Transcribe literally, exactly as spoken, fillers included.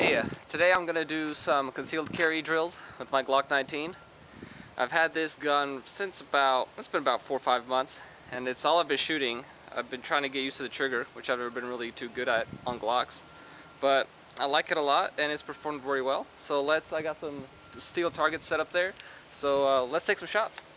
Hey, uh, today I'm going to do some concealed carry drills with my Glock nineteen. I've had this gun since about, it's been about four or five months, and it's all I've been shooting. I've been trying to get used to the trigger, which I've never been really too good at on Glocks. But I like it a lot, and it's performed very well. So let's, I got some steel targets set up there, so uh, let's take some shots.